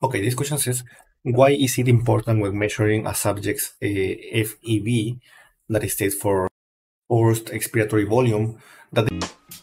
Okay, this question says, why is it important when measuring a subject's FEV, that stands for forced expiratory volume, that